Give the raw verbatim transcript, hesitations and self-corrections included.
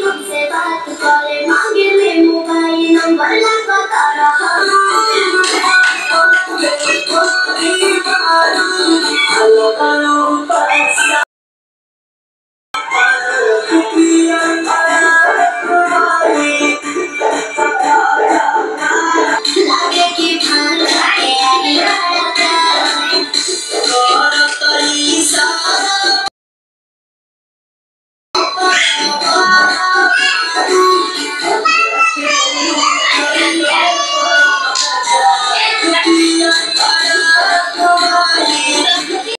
मुझसे बात करे, मांगे मैं मोबाइल नंबर लगाता रहा।